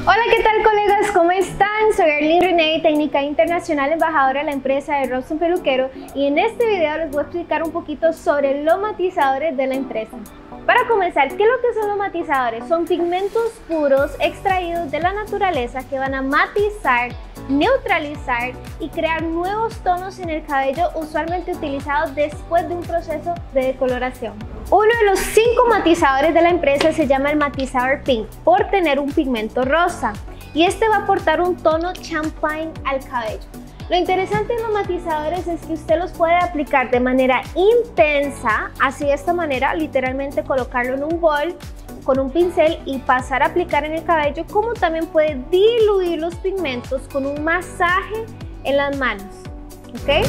Hola, ¿qué tal colegas? ¿Cómo están? Soy Arlene René, técnica internacional embajadora de la empresa de Robson Peluquero, y en este video les voy a explicar un poquito sobre los matizadores de la empresa. Para comenzar, ¿qué es lo que son los matizadores? Son pigmentos puros extraídos de la naturaleza que van a matizar, neutralizar y crear nuevos tonos en el cabello, usualmente utilizados después de un proceso de decoloración. Uno de los 5 matizadores de la empresa se llama el matizador Pink por tener un pigmento rosa, y este va a aportar un tono champagne al cabello. Lo interesante de los matizadores es que usted los puede aplicar de manera intensa, así de esta manera, literalmente colocarlo en un bol con un pincel y pasar a aplicar en el cabello, como también puede diluir los pigmentos con un masaje en las manos, ¿ok?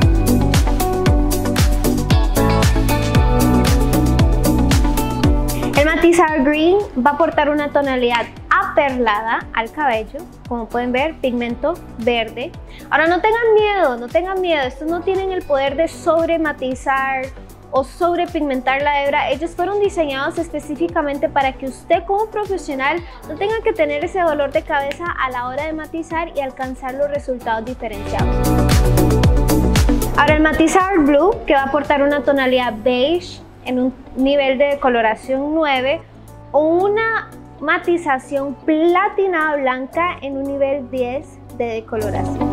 El matizador Green va a aportar una tonalidad aperlada al cabello, como pueden ver, pigmento verde. Ahora no tengan miedo, estos no tienen el poder de sobrematizar o sobrepigmentar la hebra. Ellos fueron diseñados específicamente para que usted como profesional no tenga que tener ese dolor de cabeza a la hora de matizar y alcanzar los resultados diferenciados. Ahora el matizador Blue, que va a aportar una tonalidad beige en un nivel de decoloración 9 o una matización platinada blanca en un nivel 10 de decoloración.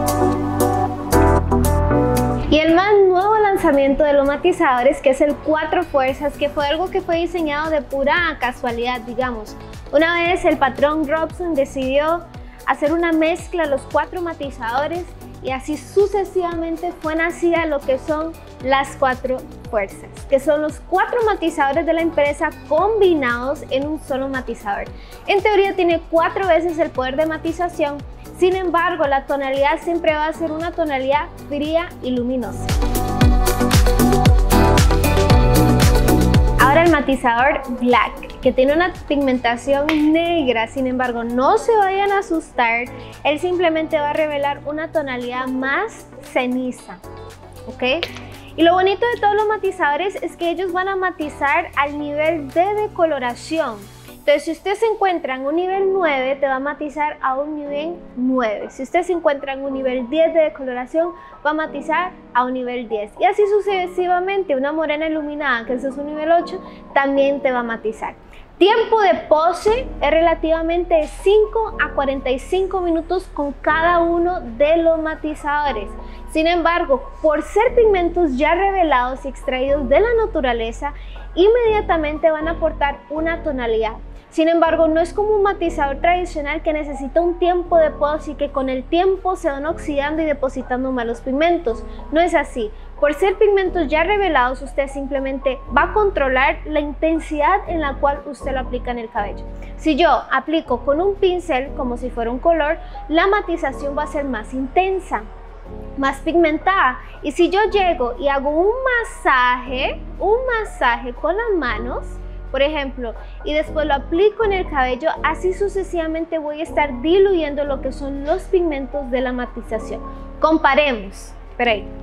Y el más nuevo lanzamiento de los matizadores, que es el 4 fuerzas, que fue algo que fue diseñado de pura casualidad, digamos. Una vez el patrón Robson decidió hacer una mezcla de los 4 matizadores y así sucesivamente fue nacida lo que son las 4 fuerzas, que son los 4 matizadores de la empresa combinados en un solo matizador. En teoría tiene 4 veces el poder de matización, sin embargo la tonalidad siempre va a ser una tonalidad fría y luminosa. Ahora el matizador Black, que tiene una pigmentación negra, sin embargo no se vayan a asustar, él simplemente va a revelar una tonalidad más ceniza, ¿ok? Y lo bonito de todos los matizadores es que ellos van a matizar al nivel de decoloración. Entonces, si usted se encuentra en un nivel 9, te va a matizar a un nivel 9. Si usted se encuentra en un nivel 10 de decoloración, va a matizar a un nivel 10. Y así sucesivamente. Una morena iluminada, que eso es un nivel 8, también te va a matizar. Tiempo de pose es relativamente de 5 a 45 minutos con cada uno de los matizadores. Sin embargo, por ser pigmentos ya revelados y extraídos de la naturaleza, inmediatamente van a aportar una tonalidad. Sin embargo, no es como un matizador tradicional que necesita un tiempo de pose y que con el tiempo se van oxidando y depositando más los pigmentos. No es así. Por ser pigmentos ya revelados, usted simplemente va a controlar la intensidad en la cual usted lo aplica en el cabello. Si yo aplico con un pincel como si fuera un color, la matización va a ser más intensa, más pigmentada. Y si yo llego y hago un masaje con las manos, por ejemplo, y después lo aplico en el cabello, así sucesivamente voy a estar diluyendo lo que son los pigmentos de la matización. Comparemos, espera ahí.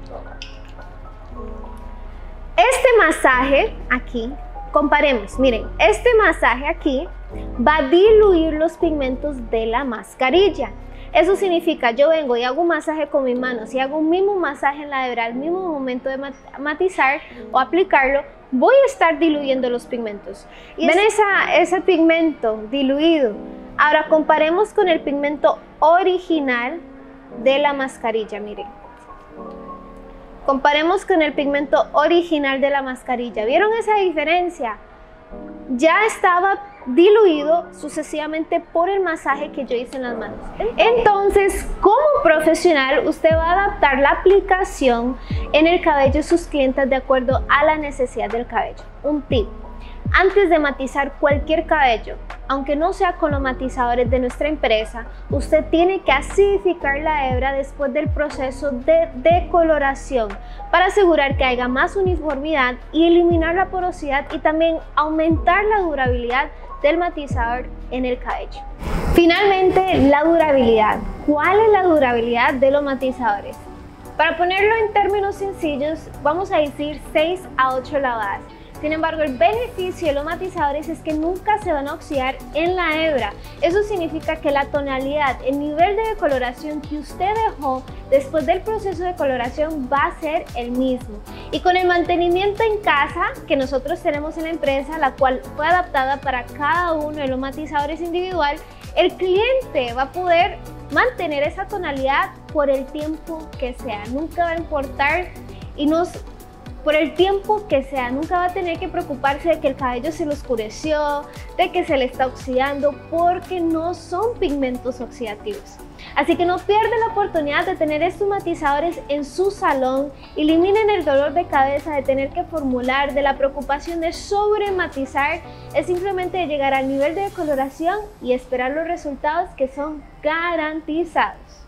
Este masaje aquí, comparemos, miren, este masaje aquí va a diluir los pigmentos de la mascarilla. Eso significa, yo vengo y hago un masaje con mis manos y hago un mismo masaje en la hebra al mismo momento de matizar o aplicarlo, voy a estar diluyendo los pigmentos. ¿Y ven ese pigmento diluido? Ahora comparemos con el pigmento original de la mascarilla, miren. Comparemos con el pigmento original de la mascarilla. ¿Vieron esa diferencia? Ya estaba diluido sucesivamente por el masaje que yo hice en las manos. Entonces, como profesional, usted va a adaptar la aplicación en el cabello de sus clientes de acuerdo a la necesidad del cabello. Un tip: antes de matizar cualquier cabello, aunque no sea con los matizadores de nuestra empresa, usted tiene que acidificar la hebra después del proceso de decoloración para asegurar que haya más uniformidad y eliminar la porosidad y también aumentar la durabilidad del matizador en el cabello. Finalmente, la durabilidad. ¿Cuál es la durabilidad de los matizadores? Para ponerlo en términos sencillos, vamos a decir 6 a 8 lavadas. Sin embargo, el beneficio de los matizadores es que nunca se van a oxidar en la hebra. Eso significa que la tonalidad, el nivel de decoloración que usted dejó después del proceso de coloración va a ser el mismo. Y con el mantenimiento en casa que nosotros tenemos en la empresa, la cual fue adaptada para cada uno de los matizadores individual, el cliente va a poder mantener esa tonalidad por el tiempo que sea. Nunca va a importar por el tiempo que sea, nunca va a tener que preocuparse de que el cabello se le oscureció, de que se le está oxidando, porque no son pigmentos oxidativos. Así que no pierdan la oportunidad de tener estos matizadores en su salón. Eliminen el dolor de cabeza de tener que formular, de la preocupación de sobrematizar. Es simplemente de llegar al nivel de decoloración y esperar los resultados que son garantizados.